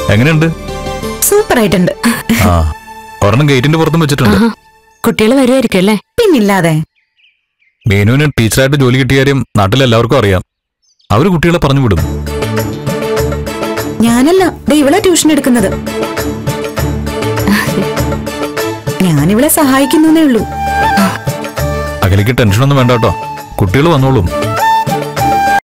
എങ്ങനെയുണ്ട്? സൂപ്പർ ആയിട്ടുണ്ട്. ഒരെണ്ണം ഗേറ്റിന്റെ പുറത്തും വെച്ചിട്ടുണ്ട്. കുട്ടികൾ വരുമായിരിക്കും അല്ലേ? പിന്നില്ലാതെ. മീനുവിന് ടീച്ചറായിട്ട് ജോലി കിട്ടിയ കാര്യം നാട്ടിലെല്ലാവർക്കും അറിയാം. അവര് കുട്ടികളെ പറഞ്ഞു വിടും. ഞാനല്ല, ഇവളെ ട്യൂഷൻ എടുക്കുന്നത്. ഞാനിവളെ സഹായിക്കുന്നേ ഉള്ളൂ. അഖിലയ്ക്ക് ടെൻഷനൊന്നും വേണ്ട കേട്ടോ, കുട്ടികൾ വന്നോളും.